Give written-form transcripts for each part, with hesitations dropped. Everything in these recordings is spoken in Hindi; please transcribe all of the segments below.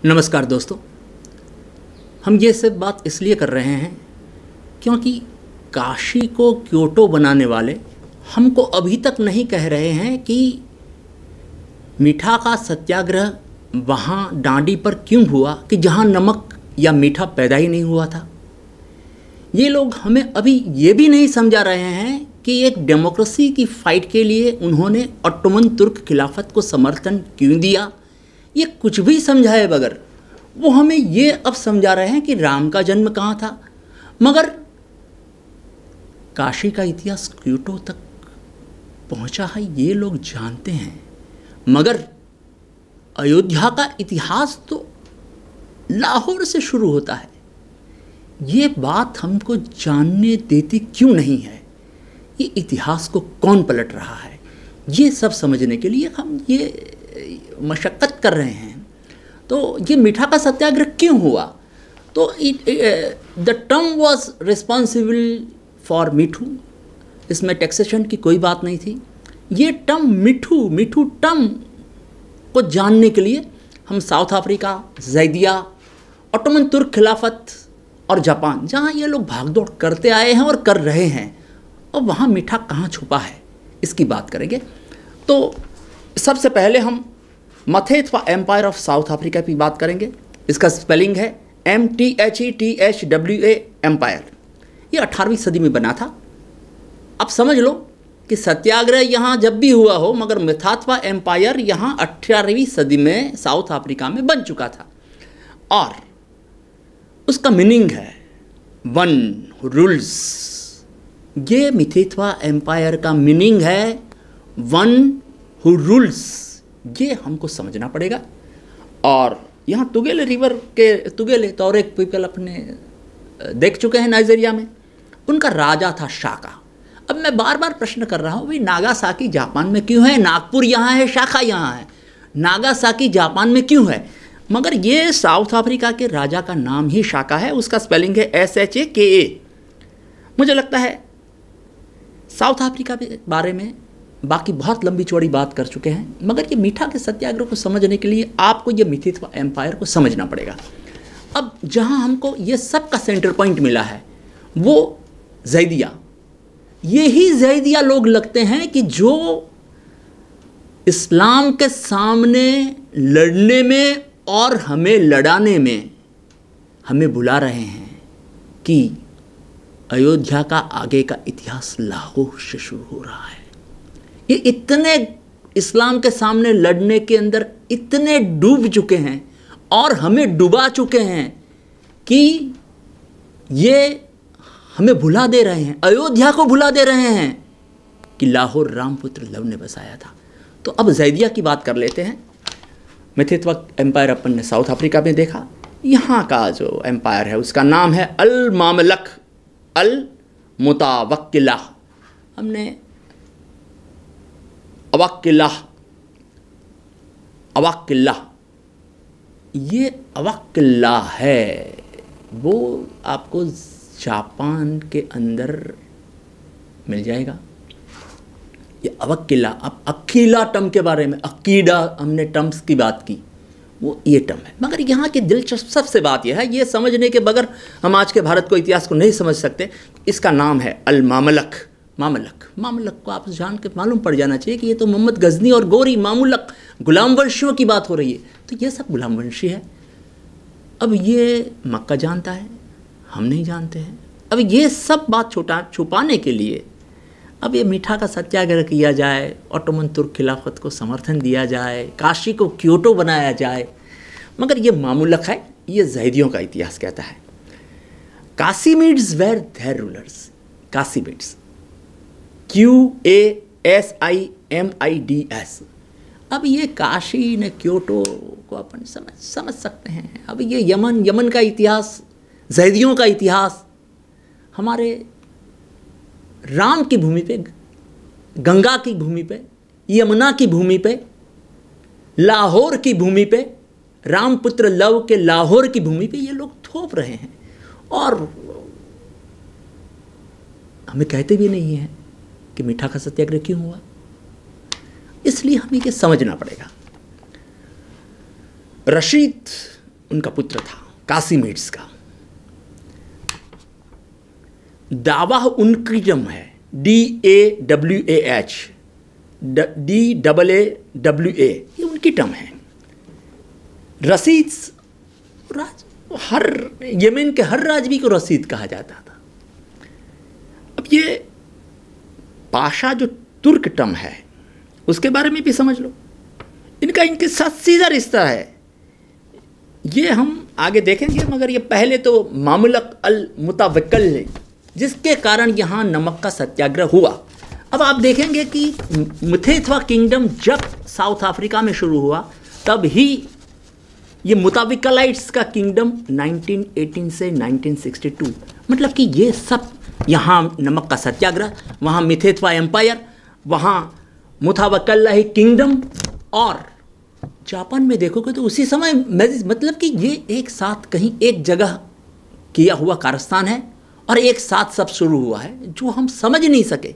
नमस्कार दोस्तों, हम ये सब बात इसलिए कर रहे हैं क्योंकि काशी को क्योटो बनाने वाले हमको अभी तक नहीं कह रहे हैं कि मीठा का सत्याग्रह वहाँ डांडी पर क्यों हुआ कि जहाँ नमक या मीठा पैदा ही नहीं हुआ था। ये लोग हमें अभी ये भी नहीं समझा रहे हैं कि एक डेमोक्रेसी की फ़ाइट के लिए उन्होंने ऑटोमन तुर्क खिलाफत को समर्थन क्यों दिया। ये कुछ भी समझाए बगैर वो हमें ये अब समझा रहे हैं कि राम का जन्म कहाँ था। मगर काशी का इतिहास क्योटो तक पहुँचा है ये लोग जानते हैं, मगर अयोध्या का इतिहास तो लाहौर से शुरू होता है। ये बात हमको जानने देती क्यों नहीं है, ये इतिहास को कौन पलट रहा है, ये सब समझने के लिए हम ये मशक्क़त कर रहे हैं। तो ये मीठा का सत्याग्रह क्यों हुआ, तो the term was responsible for मिठू। इसमें टैक्सेशन की कोई बात नहीं थी। ये टर्म मिठू टर्म को जानने के लिए हम साउथ अफ्रीका, ज़ैदिया, ऑटोमन तुर्क खिलाफत और जापान, जहाँ ये लोग भागदौड़ करते आए हैं और कर रहे हैं, और वहाँ मीठा कहाँ छुपा है इसकी बात करेंगे। तो सबसे पहले हम Mthethwa empire of South Africa की बात करेंगे। इसका स्पेलिंग है MTHETHWA एम्पायर। ये 18वीं सदी में बना था। अब समझ लो कि सत्याग्रह यहाँ जब भी हुआ हो, मगर मेथाथवा एम्पायर यहाँ 18वीं सदी में साउथ अफ्रीका में बन चुका था। और उसका मीनिंग है वन हु रूल्स। ये मथेथवा एम्पायर का मीनिंग है वन हु रूल्स। ये हमको समझना पड़ेगा। और यहाँ तुगेले रिवर के तुगेले तौरेक पीपल अपने देख चुके हैं नाइजीरिया में। उनका राजा था शाका। अब मैं बार बार प्रश्न कर रहा हूँ, भाई नागासाकी जापान में क्यों है, नागपुर यहाँ है, शाका यहाँ है, नागासाकी जापान में क्यों है। मगर ये साउथ अफ्रीका के राजा का नाम ही शाका है। उसका स्पेलिंग है SHAKA। मुझे लगता है साउथ अफ्रीका के बारे में बाकी बहुत लंबी चौड़ी बात कर चुके हैं, मगर ये मीठा के सत्याग्रह को समझने के लिए आपको ये मथेथवा एम्पायर को समझना पड़ेगा। अब जहाँ हमको ये सब का सेंटर पॉइंट मिला है वो ज़ैदिया। यही ज़ैदिया लोग लगते हैं कि जो इस्लाम के सामने लड़ने में और हमें लड़ाने में हमें बुला रहे हैं कि अयोध्या का आगे का इतिहास लाहौर से शुरू हो रहा है। ये इतने इस्लाम के सामने लड़ने के अंदर इतने डूब चुके हैं और हमें डुबा चुके हैं कि ये हमें भुला दे रहे हैं, अयोध्या को भुला दे रहे हैं कि लाहौर रामपुत्र लव ने बसाया था। तो अब ज़ैदिया की बात कर लेते हैं। मथेथवा एम्पायर अपन ने साउथ अफ्रीका में देखा। यहाँ का जो एम्पायर है उसका नाम है अल मामलक अल मुतावक्किला। हमने अवक्किला, ये अवक्किला है, वो आपको जापान के अंदर मिल जाएगा। ये अवक्किला। अब अकीला टर्म के बारे में, अकीदा हमने टर्म्स की बात की, वो ये टर्म है। मगर यहाँ की दिलचस्प सबसे बात यह है, ये समझने के बगैर हम आज के भारत को इतिहास को नहीं समझ सकते। इसका नाम है अल मामलक। मामलक को आप जान के मालूम पड़ जाना चाहिए कि ये तो मोहम्मद गजनी और गोरी मामलक गुलाम वंशियों की बात हो रही है। तो ये सब गुलाम वंशी है। अब ये मक्का जानता है, हम नहीं जानते हैं। अब ये सब बात छुपाने के लिए अब ये मीठा का सत्याग्रह किया जाए, ऑटोमन तुर्क खिलाफत को समर्थन दिया जाए, काशी को क्योटो बनाया जाए, मगर ये मामूलक है। ये ज़ैदियों का इतिहास कहता है Qasimids were their rulers. Qasimids QASIMIDS। अब ये काशी ने क्योटो को अपन समझ सकते हैं। अब ये यमन का इतिहास, ज़ैदियों का इतिहास, हमारे राम की भूमि पे, गंगा की भूमि पे, यमुना की भूमि पे, लाहौर की भूमि पे, रामपुत्र लव के लाहौर की भूमि पे ये लोग थोप रहे हैं और हमें कहते भी नहीं हैं कि मीठा का सत्याग्रह क्यों हुआ। इसलिए हमें ये समझना पड़ेगा। रशीद उनका पुत्र था, कासिमिड्स का। दावाह उनकी टर्म है, DAWAH, DAAWA, ये उनकी टर्म है। रसीद, हर यमन के हर राजवी को रसीद कहा जाता था। अब ये पाशा जो तुर्क टर्म है उसके बारे में भी समझ लो, इनके साथ सीधा रिश्ता है। ये हम आगे देखेंगे, मगर ये पहले तो मामुलक अल मुतावक्कल है, जिसके कारण यहाँ नमक का सत्याग्रह हुआ। अब आप देखेंगे कि मथेथवा किंगडम जब साउथ अफ्रीका में शुरू हुआ, तब ही ये मुताविकलाइट्स का किंगडम 1918 से 1962, मतलब कि ये सब यहाँ नमक का सत्याग्रह, वहाँ मथेथवा एम्पायर, वहाँ मुतावक्कलाही किंगडम, और जापान में देखोगे तो उसी समय, मतलब कि ये एक साथ कहीं एक जगह किया हुआ कारस्तान है और एक साथ सब शुरू हुआ है, जो हम समझ नहीं सके।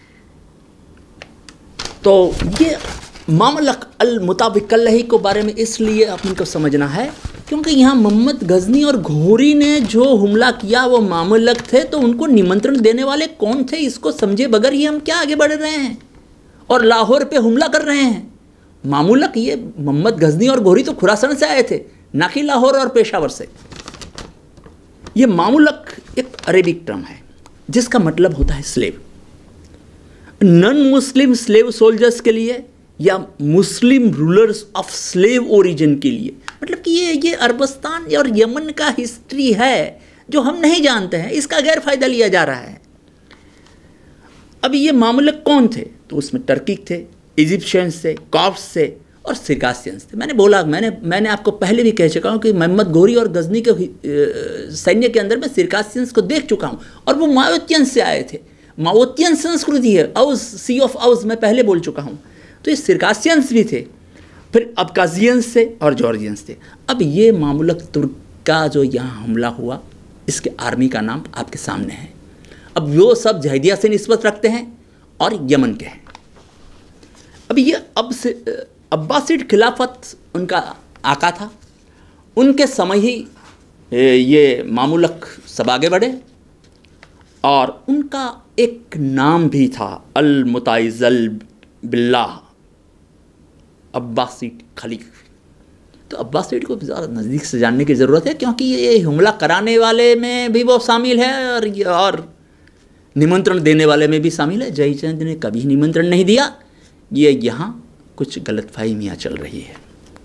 तो ये मामलक अल मुताविकल्लही को बारे में इसलिए अपन को समझना है क्योंकि यहाँ मोहम्मद गजनी और घोरी ने जो हमला किया वो मामलक थे, तो उनको निमंत्रण देने वाले कौन थे, इसको समझे बगैर ही हम क्या आगे बढ़ रहे हैं और लाहौर पे हमला कर रहे हैं। मामूलक, ये मोहम्मद गजनी और घोरी तो खुरासान से आए थे, ना कि लाहौर और पेशावर से। ये मामूलक एक अरेबिक टर्म है जिसका मतलब होता है slave. Non Muslim slave soldiers के लिए या Muslim rulers of slave origin के लिए, मतलब कि ये अरबस्तान और यमन का हिस्ट्री है जो हम नहीं जानते हैं, इसका गैर फायदा लिया जा रहा है। अब ये मामलक कौन थे, तो उसमें टर्किक थे, इजिप्शियंस थे, कॉप्ट्स थे और सिरकासियंस थे। मैंने आपको पहले भी कह चुका हूँ कि मोहम्मद घोरी और गजनी के सैन्य के अंदर मैं सिरकासियंस को देख चुका हूँ, और वो माओतियंस से आए थे। माओतियन संस्कृति है, औज, सी ऑफ औज मैं पहले बोल चुका हूँ। तो ये सिरकासियंस भी थे, फिर अबकाजियंस थे और जॉर्जियंस थे। अब ये मामूलक तुर्क का जो यहाँ हमला हुआ, इसके आर्मी का नाम आपके सामने है। अब वो सब जहदिया से निस्बत रखते हैं और यमन के हैं। अब ये अब्बासिड खिलाफत उनका आका था, उनके समय ही ये मामूलक सब आगे बढ़े, और उनका एक नाम भी था अल मुताइज़ल बिल्लाह, अब्बासिड खलीफ। तो अब्बासिड को ज़्यादा नज़दीक से जानने की ज़रूरत है, क्योंकि ये हमला कराने वाले में भी वो शामिल है और निमंत्रण देने वाले में भी शामिल है। जयचंद ने कभी निमंत्रण नहीं दिया, ये यहाँ कुछ गलतफहमियाँ चल रही है।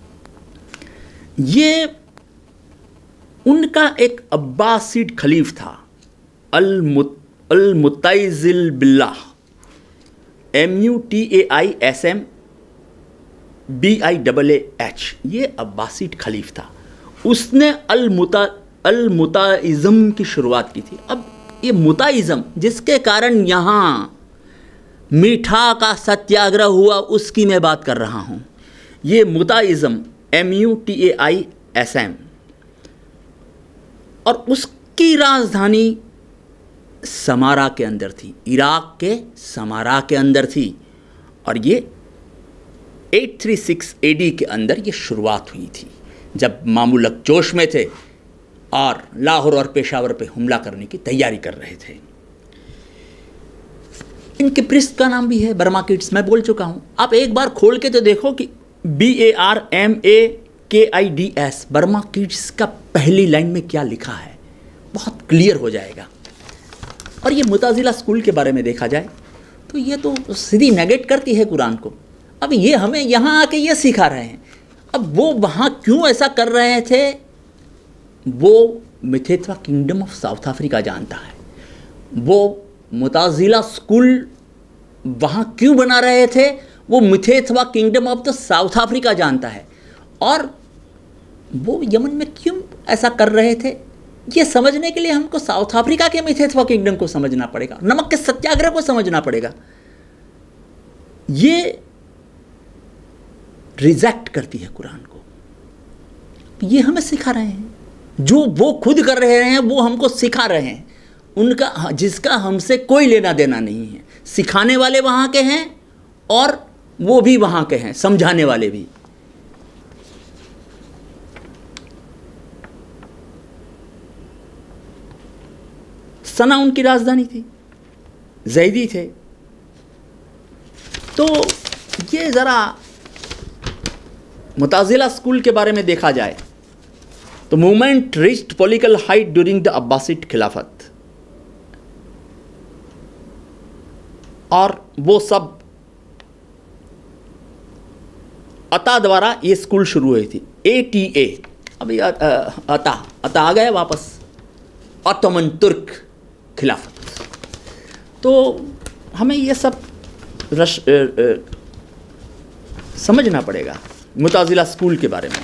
ये उनका एक अब्बासिड खलीफ था, अल मुताइज़िल बिल्लाह, MUTAISM BIAAH, ये अब्बासिड खलीफ था। उसने अल मुताइज़म की शुरुआत की थी। अब ये मुताइज़म जिसके कारण यहाँ मीठा का सत्याग्रह हुआ, उसकी मैं बात कर रहा हूँ। ये मुताइज़म MUTAISM, और उसकी राजधानी समारा के अंदर थी, इराक के समारा के अंदर थी, और ये 836 AD के अंदर ये शुरुआत हुई थी, जब मामूलक जोश में थे और लाहौर और पेशावर पे हमला करने की तैयारी कर रहे थे। इनके पृष्ठ का नाम भी है बर्माकिड्स, मैं बोल चुका हूँ। आप एक बार खोल के तो देखो कि BARMAKIDS, बर्माकिड्स का पहली लाइन में क्या लिखा है, बहुत क्लियर हो जाएगा। और ये मुताजिला स्कूल के बारे में देखा जाए तो ये तो सीधी नेगेट करती है कुरान को। अब ये हमें यहाँ आके ये सिखा रहे हैं। अब वो वहाँ क्यों ऐसा कर रहे थे, वो Mthethwa kingdom of South Africa जानता है। वो मुताजिला स्कूल वहाँ क्यों बना रहे थे, वो Mthethwa kingdom of the South Africa जानता है। और वो यमन में क्यों ऐसा कर रहे थे, ये समझने के लिए हमको साउथ अफ्रीका के मिथेथवा किंगडम को समझना पड़ेगा, नमक के सत्याग्रह को समझना पड़ेगा। ये रिजेक्ट करती है कुरान को, ये हमें सिखा रहे हैं। जो वो खुद कर रहे हैं वो हमको सिखा रहे हैं, उनका जिसका हमसे कोई लेना देना नहीं है। सिखाने वाले वहाँ के हैं और वो भी वहाँ के हैं, समझाने वाले भी। सना उनकी राजधानी थी, ज़ैदी थे। तो ये ज़रा मुताज़िला स्कूल के बारे में देखा जाए तो movement reached political height during the Abbasid खिलाफत, और वो सब अता द्वारा ये स्कूल शुरू हुई थी, ATA। अभी अता आ गया वापस, ऑटोमन तुर्क खिलाफत। तो हमें ये सब समझना पड़ेगा मुताज़िला स्कूल के बारे में।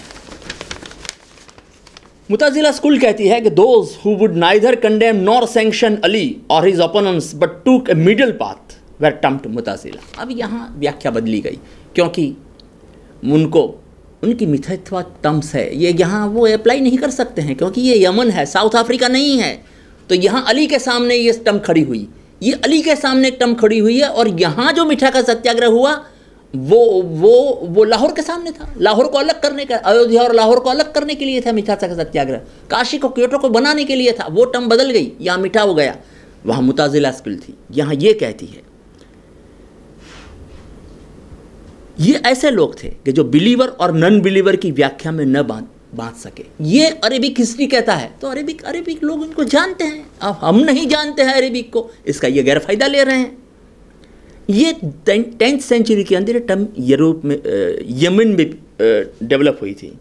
मुताज़िला स्कूल कहती है कि those who would neither condemn nor sanction Ali और his opponents but took a middle path were termed Mutazila. अब यहाँ व्याख्या बदली गई क्योंकि उनको उनकी मिथत्वा टर्म्स है, ये यहाँ वो अप्लाई नहीं कर सकते हैं क्योंकि ये यमन है, साउथ अफ्रीका नहीं है। तो यहाँ अली के सामने ये टर्म खड़ी हुई, ये अली के सामने एक टर्म खड़ी हुई है। और यहाँ जो मिठा का सत्याग्रह हुआ वो लाहौर के सामने था, लाहौर को अलग करने का, अयोध्या और लाहौर को अलग करने के लिए था मिठा का सत्याग्रह, काशी को क्योटो को बनाने के लिए था। वो टर्म बदल गई, यहाँ मिठा हो गया, वहाँ मुताज़िला स्कूल थी। यहाँ ये कहती है, ये ऐसे लोग थे कि जो बिलीवर और नॉन बिलीवर की व्याख्या में न बांध सके। ये अरेबिक हिस्ट्री कहता है, तो अरेबिक लोग इनको जानते हैं, अब हम नहीं जानते हैं अरेबिक को, इसका ये गैर फायदा ले रहे हैं। ये 10th सेंचुरी के अंदर टर्म यूरोप में यमन में डेवलप हुई थी।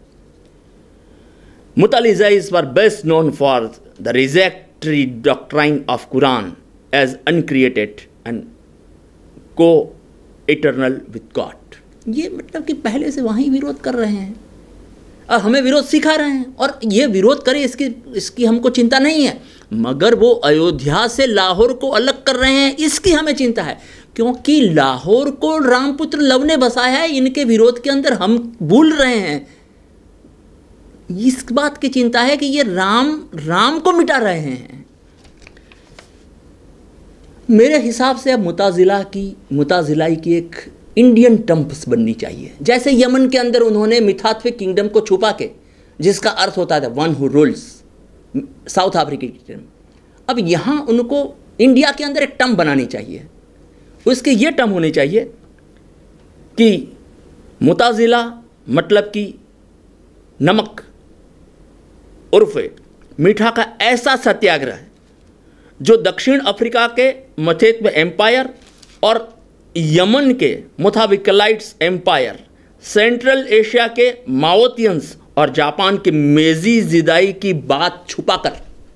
Mutazilites were best known for the rejectory doctrine of Quran as uncreated and coeternal with God. ये मतलब कि पहले से वहीं विरोध कर रहे हैं और हमें विरोध सिखा रहे हैं, और ये विरोध करें इसकी हमको चिंता नहीं है, मगर वो अयोध्या से लाहौर को अलग कर रहे हैं इसकी हमें चिंता है, क्योंकि लाहौर को रामपुत्र लव ने बसाया है। इनके विरोध के अंदर हम भूल रहे हैं, इस बात की चिंता है कि ये राम को मिटा रहे हैं। मेरे हिसाब से अब मुताज़िलाई की एक इंडियन टर्म्स बननी चाहिए। जैसे यमन के अंदर उन्होंने मिथात्व किंगडम को छुपा के, जिसका अर्थ होता था one who rules, South Africa की टर्म, अब यहाँ उनको इंडिया के अंदर एक टर्म बनानी चाहिए। उसके ये टर्म होनी चाहिए कि मुताज़िला मतलब कि नमक उर्फ़े मीठा का ऐसा सत्याग्रह जो दक्षिण अफ्रीका के मथेत्व एम्पायर और यमन के मुताविकलाइट्स एम्पायर, सेंट्रल एशिया के माओतियंस और जापान के मेजी जिदाई की बात छुपाकर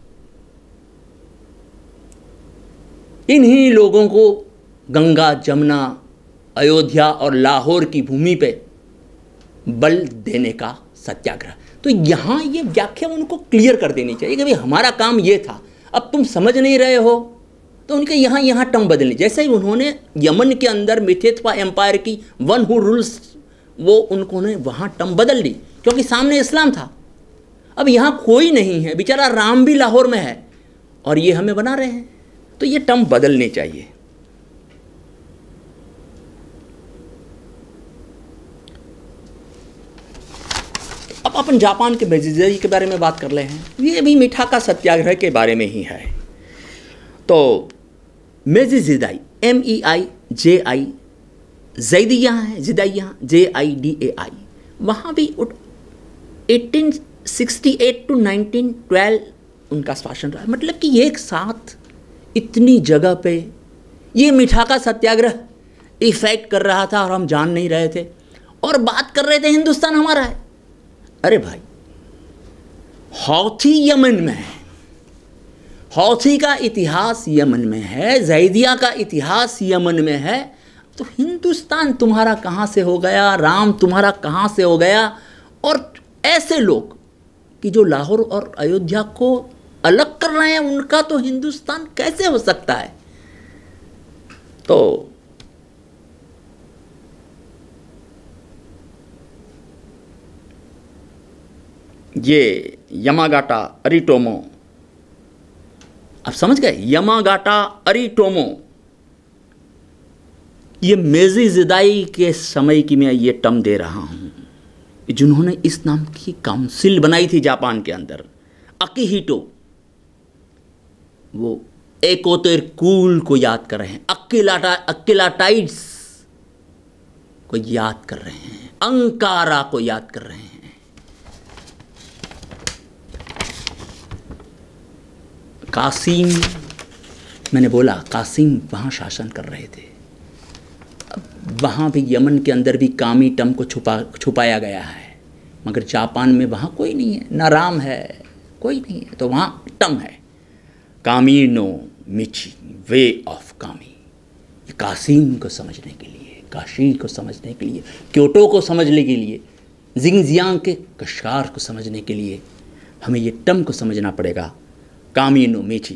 इन्हीं लोगों को गंगा, जमुना, अयोध्या और लाहौर की भूमि पे बल देने का सत्याग्रह। तो यहाँ ये व्याख्या उनको क्लियर कर देनी चाहिए कि भाई हमारा काम ये था, अब तुम समझ नहीं रहे हो, तो उनके यहाँ टर्म बदलनी। जैसे ही उन्होंने यमन के अंदर मिथेत्वा एम्पायर की वन हु रूल्स, वो उन्होंने वहाँ टर्म बदल ली क्योंकि सामने इस्लाम था। अब यहाँ कोई नहीं है, बेचारा राम भी लाहौर में है और ये हमें बना रहे हैं, तो ये टर्म बदलने चाहिए। अब अपन जापान के मेजी के बारे में बात कर रहे हैं, ये भी मीठा का सत्याग्रह के बारे में ही है। तो मेजी जिदाई MEIJI, ज़ैदिय्याह है, ज़िदाइय्याह JIDAI, वहाँ भी 1868 to 1912 उनका शासन रहा। मतलब कि एक साथ इतनी जगह पे ये मीठा का सत्याग्रह इफेक्ट कर रहा था और हम जान नहीं रहे थे और बात कर रहे थे हिंदुस्तान हमारा है। अरे भाई, हौथी यमन में है, हौथी का इतिहास यमन में है, ज़ैदिया का इतिहास यमन में है, तो हिंदुस्तान तुम्हारा कहाँ से हो गया, राम तुम्हारा कहाँ से हो गया। और ऐसे लोग कि जो लाहौर और अयोध्या को अलग कर रहे हैं, उनका तो हिंदुस्तान कैसे हो सकता है। तो ये यमागाटा अरिटोमो, आप समझ गए, यमागाटा अरिटोमो, ये मेजी जिदाई के समय की मैं ये टर्म दे रहा हूँ, जिन्होंने इस नाम की काउंसिल बनाई थी जापान के अंदर। अकिहिटो, वो एकोतेरकूल को याद कर रहे हैं, अक्किलाटाइड्स को याद कर रहे हैं, अंकारा को याद कर रहे हैं। कासिम, मैंने बोला कासिम वहाँ शासन कर रहे थे। अब वहाँ भी यमन के अंदर भी कामी टम को छुपाया गया है, मगर जापान में वहाँ कोई नहीं है, ना राम है, कोई नहीं है, तो वहाँ टम है। कामिनो मिची, वे ऑफ कामी। ये कासिम को समझने के लिए, काशी को समझने के लिए, क्योटो को समझने के लिए, जिंगजियांग के कश्कार को समझने के लिए हमें ये टम को समझना पड़ेगा। कामिनो मिची,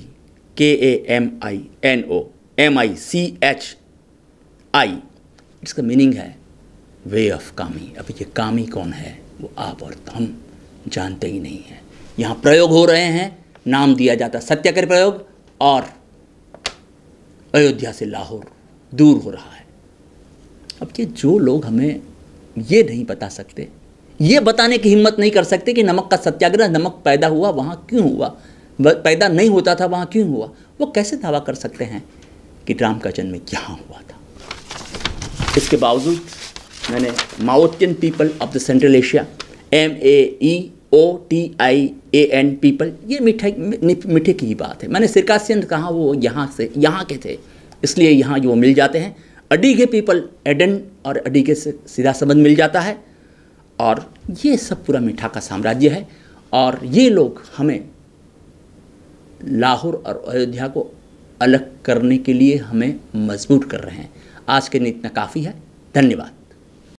KAMINOMICHI, इसका मीनिंग है वे ऑफ कामी। अब ये कामी कौन है वो आप और हम जानते ही नहीं हैं। यहाँ प्रयोग हो रहे हैं, नाम दिया जाता सत्याग्रह प्रयोग, और अयोध्या से लाहौर दूर हो रहा है। अब ये जो लोग हमें ये नहीं बता सकते, ये बताने की हिम्मत नहीं कर सकते कि नमक का सत्याग्रह, नमक पैदा हुआ वहाँ क्यों हुआ, पैदा नहीं होता था वहाँ क्यों हुआ, वो कैसे दावा कर सकते हैं कि राम का जन्म यहाँ हुआ था। इसके बावजूद मैंने Maeotian people of the central Asia, MAEOTIAN people, ये मीठे की ही बात है। मैंने सिरकासियन कहा, वो यहाँ के थे, इसलिए यहाँ जो मिल जाते हैं। अडीगे पीपल, एडन और अडीगे से सीधा संबंध मिल जाता है, और ये सब पूरा मीठा का साम्राज्य है। और ये लोग हमें लाहौर और अयोध्या को अलग करने के लिए हमें मजबूर कर रहे हैं। आज के लिए इतना काफ़ी है। धन्यवाद।